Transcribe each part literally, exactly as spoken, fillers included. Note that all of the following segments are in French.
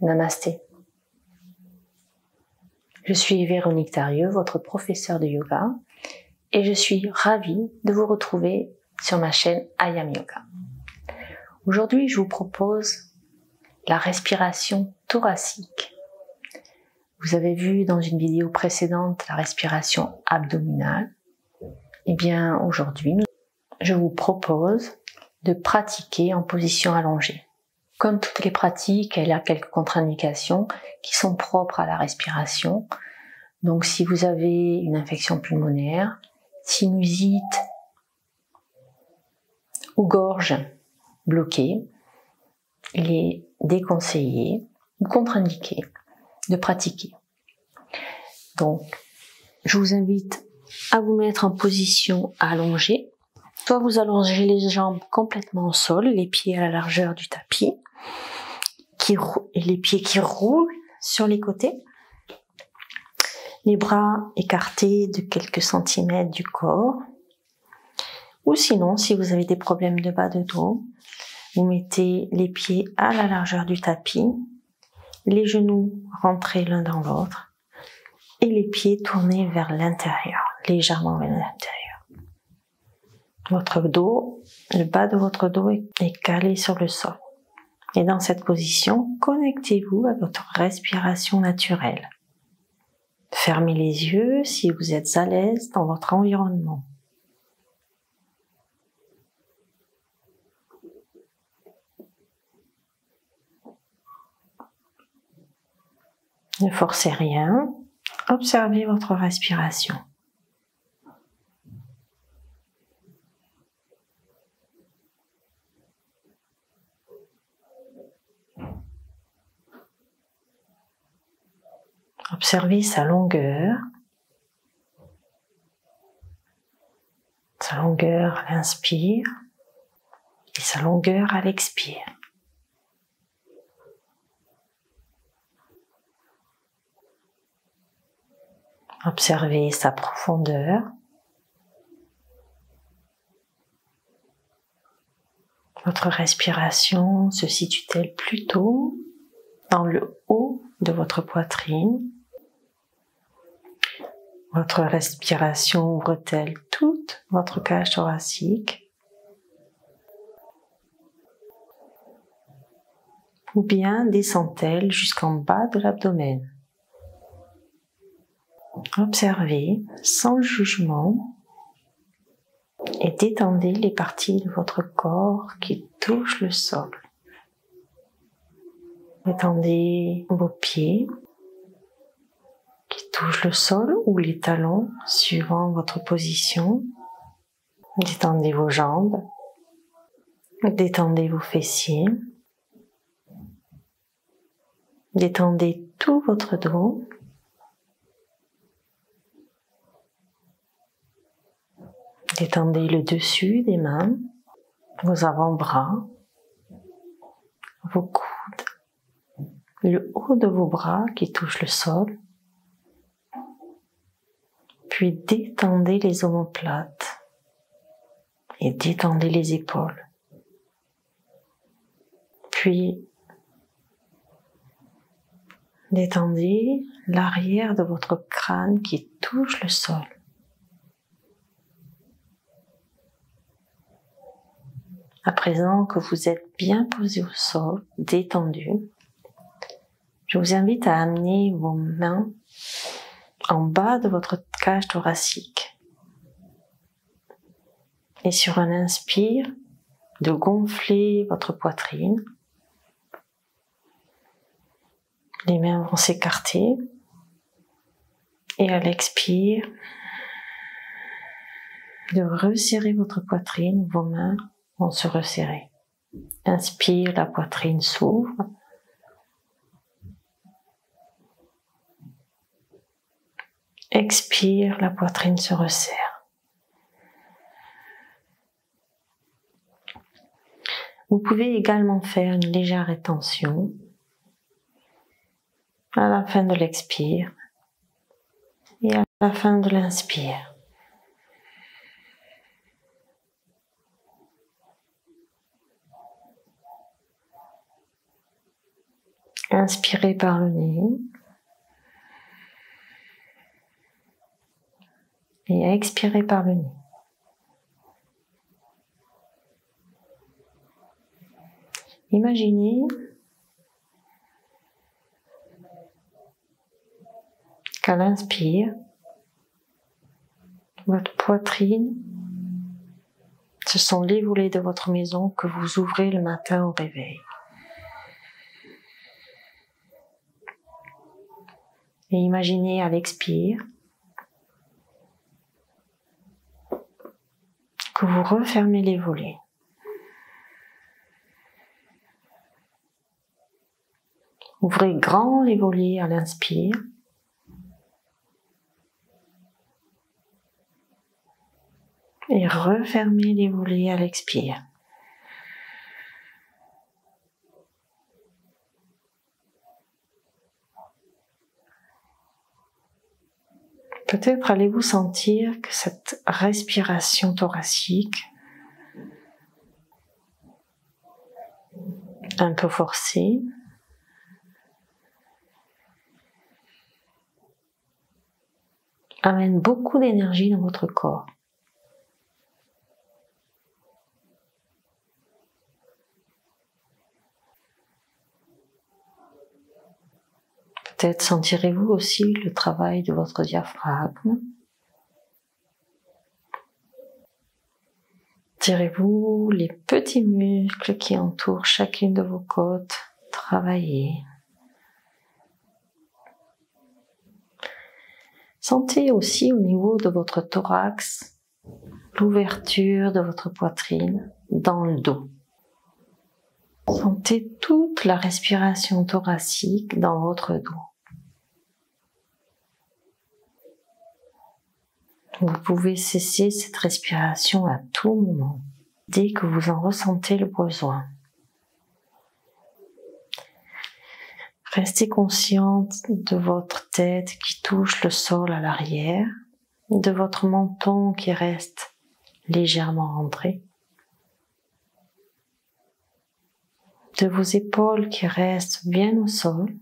Namasté. Je suis Véronique Tarieux, votre professeure de yoga, et je suis ravie de vous retrouver sur ma chaîne I Am Yoga. Aujourd'hui, je vous propose la respiration thoracique. Vous avez vu dans une vidéo précédente la respiration abdominale. Eh bien, aujourd'hui, je vous propose de pratiquer en position allongée. Comme toutes les pratiques, elle a quelques contre-indications qui sont propres à la respiration. Donc, si vous avez une infection pulmonaire, sinusite ou gorge bloquée, il est déconseillé ou contre-indiqué de pratiquer. Donc, je vous invite à vous mettre en position allongée. Soit vous allongez les jambes complètement au sol, les pieds à la largeur du tapis, qui, et les pieds qui roulent sur les côtés, les bras écartés de quelques centimètres du corps. Ou sinon, si vous avez des problèmes de bas de dos, vous mettez les pieds à la largeur du tapis, les genoux rentrés l'un dans l'autre et les pieds tournés vers l'intérieur, légèrement vers l'intérieur. Votre dos, le bas de votre dos est calé sur le sol. Et dans cette position, connectez-vous à votre respiration naturelle. Fermez les yeux si vous êtes à l'aise dans votre environnement. Ne forcez rien, observez votre respiration. Observez sa longueur, sa longueur à l'inspire et sa longueur à l'expire. Observez sa profondeur. Votre respiration se situe-t-elle plutôt dans le haut de votre poitrine? Votre respiration ouvre-t-elle toute votre cage thoracique? Ou bien descend-elle jusqu'en bas de l'abdomen? Observez sans jugement et détendez les parties de votre corps qui touchent le sol. Détendez vos pieds qui touchent le sol ou les talons suivant votre position. Détendez vos jambes. Détendez vos fessiers. Détendez tout votre dos. Détendez le dessus des mains, vos avant-bras, vos coudes, le haut de vos bras qui touche le sol. Puis détendez les omoplates et détendez les épaules. Puis détendez l'arrière de votre crâne qui touche le sol. À présent que vous êtes bien posé au sol, détendu, je vous invite à amener vos mains en bas de votre cage thoracique. Et sur un inspire, de gonfler votre poitrine. Les mains vont s'écarter. Et à l'expire, de resserrer votre poitrine, vos mains vont se resserrer. Inspire, la poitrine s'ouvre. Expire, la poitrine se resserre. Vous pouvez également faire une légère rétention à la fin de l'expire et à la fin de l'inspire. Inspirez par le nez et expirez par le nez. Imaginez qu'à l'inspire, votre poitrine, ce sont les volets de votre maison que vous ouvrez le matin au réveil. Et imaginez à l'expire que vous refermez les volets. Ouvrez grand les volets à l'inspire. Et refermez les volets à l'expire. Peut-être allez-vous sentir que cette respiration thoracique, un peu forcée, amène beaucoup d'énergie dans votre corps. Peut-être sentirez-vous aussi le travail de votre diaphragme. Sentirez-vous les petits muscles qui entourent chacune de vos côtes travailler. Sentez aussi au niveau de votre thorax l'ouverture de votre poitrine dans le dos. Sentez toute la respiration thoracique dans votre dos. Vous pouvez cesser cette respiration à tout moment, dès que vous en ressentez le besoin. Restez consciente de votre tête qui touche le sol à l'arrière, de votre menton qui reste légèrement rentré, de vos épaules qui restent bien au sol,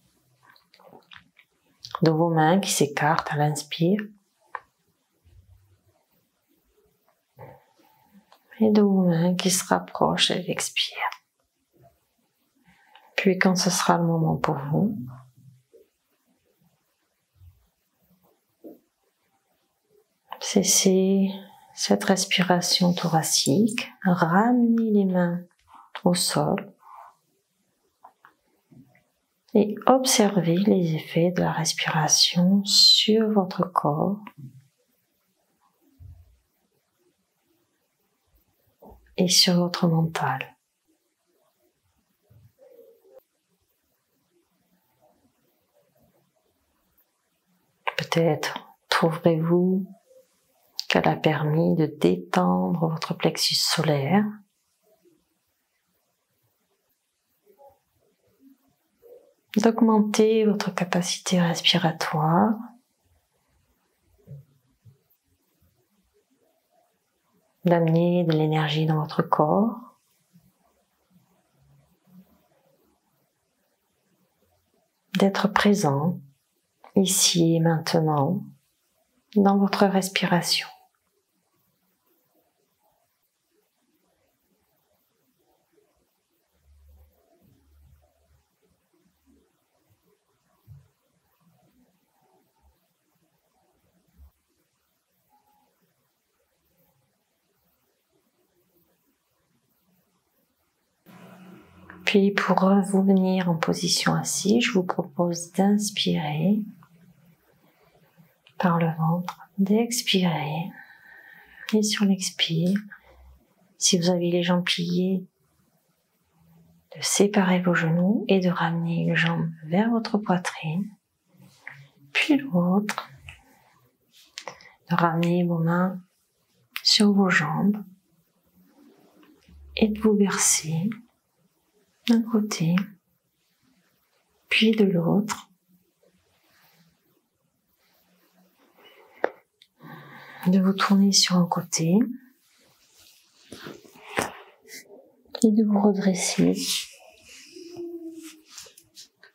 de vos mains qui s'écartent à l'inspire, et de vos mains qui se rapprochent à l'expire. Puis quand ce sera le moment pour vous, cessez cette respiration thoracique, ramenez les mains au sol et observez les effets de la respiration sur votre corps et sur votre mental. Peut-être trouverez-vous qu'elle a permis de détendre votre plexus solaire, d'augmenter votre capacité respiratoire, d'amener de l'énergie dans votre corps, d'être présent ici et maintenant dans votre respiration. Puis pour revenir en position assise, je vous propose d'inspirer par le ventre, d'expirer, et sur l'expire, si vous avez les jambes pliées, de séparer vos genoux et de ramener une jambe vers votre poitrine, puis l'autre, de ramener vos mains sur vos jambes et de vous verser d'un côté, puis de l'autre, de vous tourner sur un côté et de vous redresser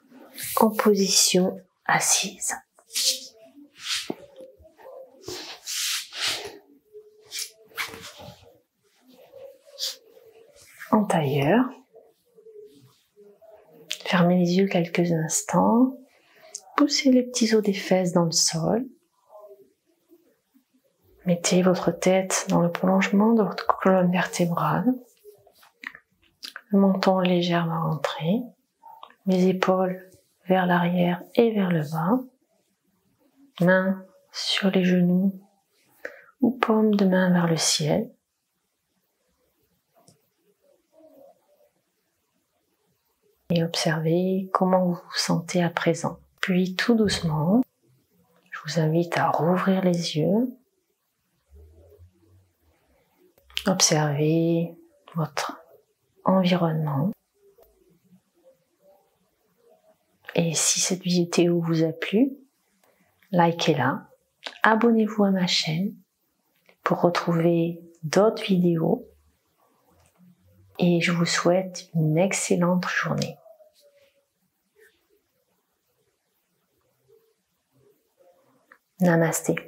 en position assise. En tailleur. Fermez les yeux quelques instants. Poussez les petits os des fesses dans le sol. Mettez votre tête dans le prolongement de votre colonne vertébrale. Le menton légèrement rentré. Les épaules vers l'arrière et vers le bas. Mains sur les genoux ou paumes de main vers le ciel. Et observez comment vous vous sentez à présent. Puis tout doucement, je vous invite à rouvrir les yeux. Observez votre environnement. Et si cette vidéo vous a plu, likez-la, abonnez-vous à ma chaîne pour retrouver d'autres vidéos. Et je vous souhaite une excellente journée. Namasté.